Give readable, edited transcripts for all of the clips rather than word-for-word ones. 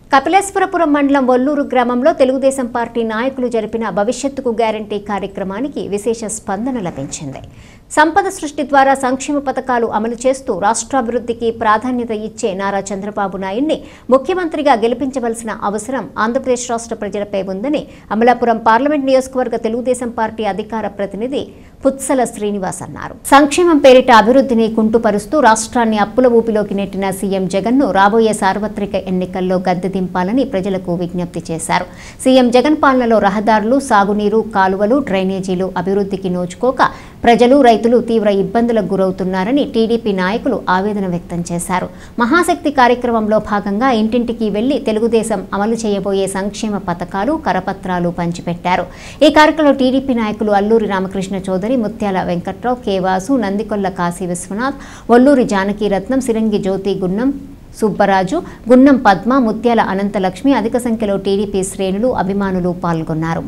కపిలేశ్వరపురం మండలం వల్లూరు గ్రామంలో తెలుగుదేశం పార్టీ నాయకులు జరిపిన భవిష్యత్తుకు గ్యారంటీ కార్యక్రమానికి విశేష స్పందన లభించింది. సంపద సృష్టి ద్వారా సంక్షేమ పథకాలు అమలు చేస్తూ రాష్ట్రాభివృద్ధికి ప్రాధాన్యత ఇచ్చే నారా చంద్రబాబు నాయుడిని ముఖ్యమంత్రిగా గెలిపించవలసిన అవసరం ఆంధ్రప్రదేశ్ రాష్ట్ర ప్రజలపై ఉందని అమలాపురం పార్లమెంట్ నియోజకవర్గ తెలుగుదేశం పార్టీ అధికార ప్రతినిధి పుత్సల శ్రీనివాస్ అన్నారు. సంక్షేమం పేరిట అభివృద్ధిని కుంటుపరుస్తూ రాష్ట్రాన్ని అప్పుల ఊపిలోకి నెట్టిన సీఎం జగన్ను రాబోయే సార్వత్రిక ఎన్నికల్లో గద్దె దింపాలని ప్రజలకు విజ్ఞప్తి చేశారు. సీఎం జగన్ పాలనలో రహదారులు, సాగునీరు, కాలువలు, డ్రైనేజీలు అభివృద్ధికి నోచుకోక ప్రజలు, రైతులు తీవ్ర ఇబ్బందులకు గురవుతున్నారని టీడీపీ నాయకులు ఆవేదన వ్యక్తం చేశారు. మహాశక్తి కార్యక్రమంలో భాగంగా ఇంటింటికి వెళ్లి తెలుగుదేశం అమలు చేయబోయే సంక్షేమ పథకాలు, కరపత్రాలు పంచిపెట్టారు. ఈ కార్యక్రమంలో టీడీపీ నాయకులు అల్లూరి రామకృష్ణ చౌదరి, ముత్యాల వెంకట్రావు, కేవాసు, నందికొల్ల కాశీ విశ్వనాథ్, వల్లూరి జానకీరత్నం, సిరంగి జ్యోతి, గున్నం సుబ్బరాజు, గున్నం పద్మ, ముత్యాల అనంతలక్ష్మి, అధిక సంఖ్యలో టీడీపీ శ్రేణులు, అభిమానులు పాల్గొన్నారు.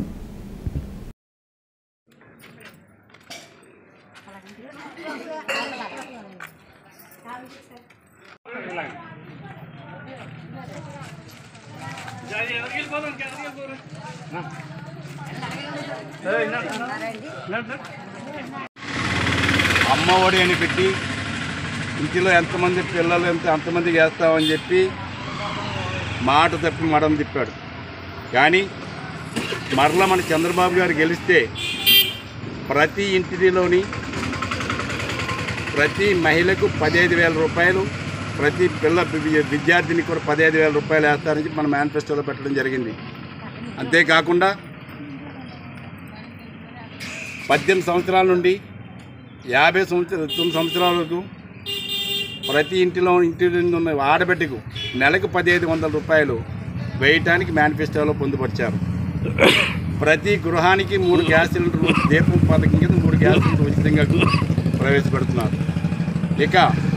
అమ్మఒడి అని పెట్టి ఇంటిలో ఎంతమంది పిల్లలు అంతమంది చేస్తామని చెప్పి మాట తప్పి మడం తిప్పాడు. కానీ మరలా మన చంద్రబాబు గారు గెలిస్తే ప్రతి ఇంటిలోని ప్రతి మహిళకు 15,000 రూపాయలు, ప్రతి విద్యార్థిని కూడా 15,000 రూపాయలు వేస్తారని చెప్పి మన మేనిఫెస్టోలో పెట్టడం జరిగింది. అంతేకాకుండా 18 సంవత్సరాల నుండి 59 సంవత్సరాల వరకు ప్రతి ఇంటి ఉన్న ఆడబిడ్డకు నెలకు 1,500 రూపాయలు వేయటానికి మేనిఫెస్టోలో పొందుపరిచారు. ప్రతి గృహానికి 3 గ్యాస్ సిలిండర్లు, దీపం పథకం కింద 3 గ్యాస్ సిలిండర్లు ఉచితంగా ప్రవేశపెడుతున్నారు. ఇక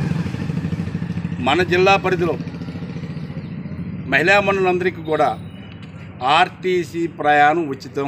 మన జిల్లా పరిధిలో మహిళా మనులందరికీ కూడా ఆర్టీసీ ప్రయాణం ఉచితం.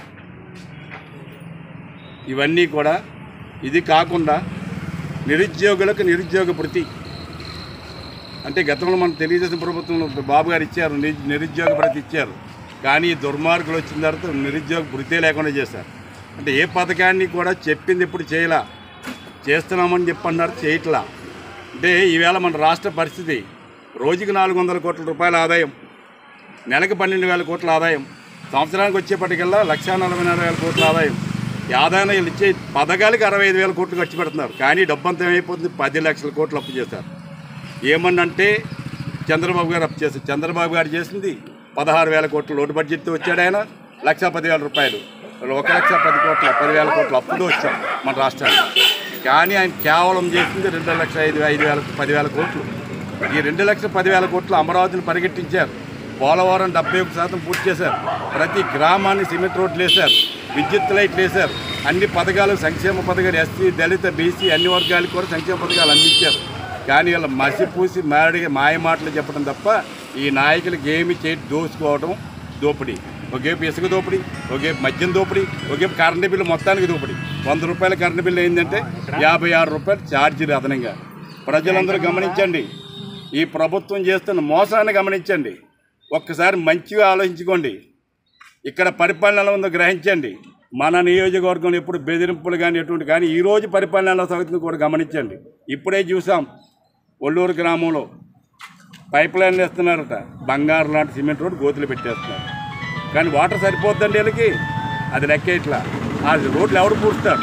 ఇవన్నీ కూడా ఇది కాకుండా నిరుద్యోగులకు నిరుద్యోగ భృతి అంటే గతంలో మన తెలుగుదేశం ప్రభుత్వంలో బాబు గారు ఇచ్చారు, నిరుద్యోగ భృతి ఇచ్చారు. కానీ దుర్మార్గులు వచ్చిన తర్వాత నిరుద్యోగ భృతే లేకుండా చేశారు. అంటే ఏ పథకాన్ని కూడా చెప్పింది ఎప్పుడు చేస్తున్నామని చెప్పన్నారు, చేయట్లా. అంటే ఈవేళ మన రాష్ట్ర పరిస్థితి రోజుకి 400 కోట్ల రూపాయల ఆదాయం, నెలకు 12,000 కోట్ల ఆదాయం, సంవత్సరానికి వచ్చేపటికల్లా 1,40,000 కోట్ల ఆదాయం. ఈ ఆదాయం ఇచ్చే పథకాలకి 65,000 కోట్లు ఖర్చు పెడుతున్నారు. కానీ డబ్బంతా ఏమైపోతుంది, 10 లక్షల కోట్లు అప్పు చేశారు. ఏమన్నంటే చంద్రబాబు గారు అప్పు చేశారు. చంద్రబాబు గారు చేసింది 16,000 కోట్లు లోటు బడ్జెట్తో వచ్చాడు. ఆయన 1,10,000 రూపాయలు, 1,10,10 కోట్ల 10,000 కోట్ల అప్పుతో వచ్చాం మన రాష్ట్రానికి. కానీ ఆయన కేవలం చేసింది 2,05,000 కోట్లు. ఈ 2,10,000 కోట్లు అమరావతిని పరిగెట్టించారు. పోలవరం 71% పూర్తి చేశారు. ప్రతి గ్రామాన్ని సిమెంట్ రోడ్లు వేశారు, విద్యుత్ లైట్లు వేశారు. అన్ని పథకాలు, సంక్షేమ పథకాలు, ఎస్సీ, దళిత, బీసీ అన్ని వర్గాలకు కూడా సంక్షేమ పథకాలు అందించారు. కానీ వీళ్ళ మసిపూసి మాయ మాటలు చెప్పడం తప్ప ఈ నాయకులకి ఏమి దోసుకోవడం, దోపిడీ. ఒకేపు ఇసుక దోపిడీ, ఒకేపు మద్యం దోపిడీ, ఒకేపు కరెంటు బిల్లు మొత్తానికి దోపిడీ. 100 రూపాయల కరెంటు బిల్లు ఏంటంటే 56 రూపాయలు ఛార్జీలు అదనంగా. ప్రజలందరూ గమనించండి, ఈ ప్రభుత్వం చేస్తున్న మోసాన్ని గమనించండి. ఒక్కసారి మంచిగా ఆలోచించుకోండి. ఇక్కడ పరిపాలన ఎలా ఉందో గ్రహించండి. మన నియోజకవర్గంలో ఎప్పుడు బెదిరింపులు కానీ ఎటువంటి కానీ ఈరోజు పరిపాలన ఎలా సాగుతుందో కూడా గమనించండి. ఇప్పుడే చూసాం, వల్లూరు గ్రామంలో పైప్ లైన్లు వేస్తున్నారట, బంగారు లాంటి సిమెంట్ రోడ్డు గోతులు పెట్టేస్తున్నారు. కానీ వాటర్ సరిపోద్దండి వీళ్ళకి, అది లెక్క ఇట్లా. ఆ రోడ్లు ఎవరు పూడుస్తారు?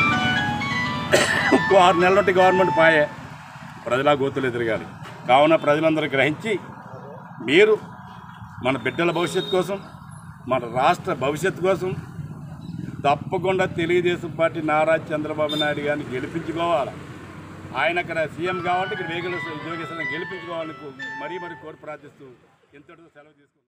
6 నెలల నుండి గవర్నమెంట్ పాయే, ప్రజల గోతులు ఎదురగాలి. కావున ప్రజలందరూ గ్రహించి మీరు మన బిడ్డల భవిష్యత్తు కోసం, మన రాష్ట్ర భవిష్యత్తు కోసం తప్పకుండా తెలుగుదేశం పార్టీ నారా చంద్రబాబు నాయుడు గారిని గెలిపించుకోవాలి. ఆయన అక్కడ సీఎం కావాలంటే ఇక్కడ వేగల ఉద్యోగేశ్వరం గెలిపించుకోవాలని మరీ కోరి ప్రార్థిస్తూ ఇంతటితో సెలవు తీసుకుంటాం.